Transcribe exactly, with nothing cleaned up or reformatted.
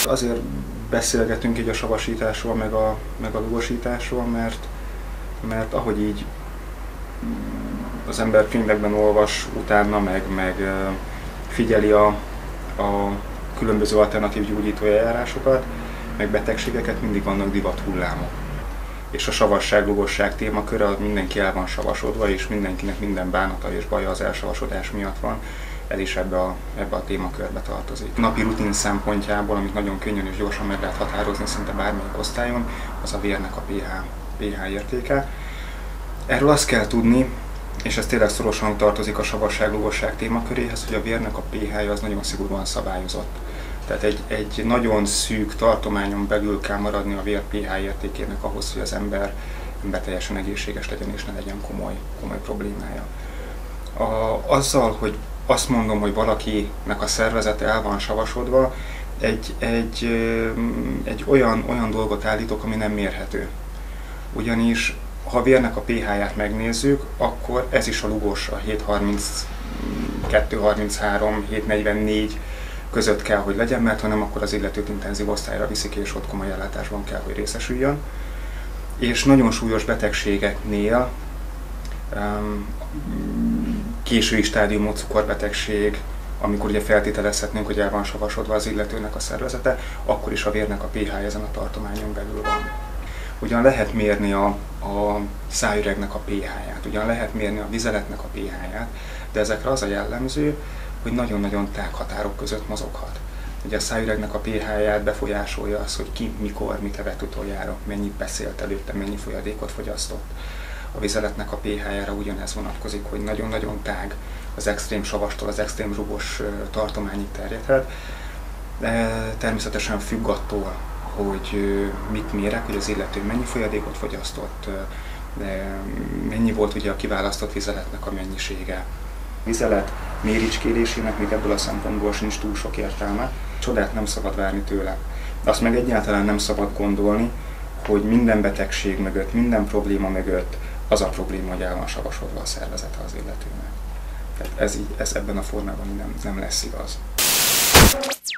Azért beszélgetünk így a savasításról, meg a, meg a lugosításról, mert, mert ahogy így az ember könyvekben olvas utána, meg, meg figyeli a, a különböző alternatív gyógyító eljárásokat, meg betegségeket, mindig vannak divathullámok. És a savasság, lugosság témaköre, mindenki el van savasodva, és mindenkinek minden bánata és baja az elsavasodás miatt van. Ez is ebbe a, ebbe a témakörbe tartozik. Napi rutin szempontjából, amit nagyon könnyen és gyorsan meg lehet határozni szinte bármelyik osztályon, az a vérnek a pH, pH értéke. Erről azt kell tudni, és ez tényleg szorosan tartozik a savasság-lugosság témaköréhez, hogy a vérnek a pH-ja az nagyon szigorúan szabályozott. Tehát egy, egy nagyon szűk tartományon belül kell maradni a vér pH értékének ahhoz, hogy az ember, ember teljesen egészséges legyen és ne legyen komoly, komoly problémája. A, azzal, hogy azt mondom, hogy valakinek a szervezete el van savasodva, egy, egy, egy olyan, olyan dolgot állítok, ami nem mérhető. Ugyanis, ha a vérnek a pH-ját megnézzük, akkor ez is a lugos, a hét harminckettő harminchárom, hét negyvennégy között kell, hogy legyen, mert ha nem, akkor az illetőt intenzív osztályra viszik, és ott komoly ellátásban kell, hogy részesüljön. És nagyon súlyos betegségeknél, um, késői stádiumú cukorbetegség, amikor ugye feltételezhetnénk, hogy el van savasodva az illetőnek a szervezete, akkor is a vérnek a pH ezen a tartományon belül van. Ugyan lehet mérni a, a szájüregnek a pH-ját, ugyan lehet mérni a vizeletnek a pH-ját, de ezekre az a jellemző, hogy nagyon-nagyon tág határok között mozoghat. Ugye a szájüregnek a pH-ját befolyásolja az, hogy ki, mikor, mit evett utoljára, mennyit beszélt előtte, mennyi folyadékot fogyasztott. A vizeletnek a pH-jára ugyanez vonatkozik, hogy nagyon-nagyon tág, az extrém savastól az extrém rugos tartományig terjedhet. De természetesen függ attól, hogy mit mérek, hogy az illető mennyi folyadékot fogyasztott, mennyi volt ugye a kiválasztott vizeletnek a mennyisége. A vizelet méricskélésének még ebből a szempontból sincs túl sok értelme. Csodát nem szabad várni tőle. Azt meg egyáltalán nem szabad gondolni, hogy minden betegség mögött, minden probléma mögött az a probléma, hogy el van savasodva a szervezete az illetőnek. Tehát ez, így, ez ebben a formában nem, nem lesz igaz.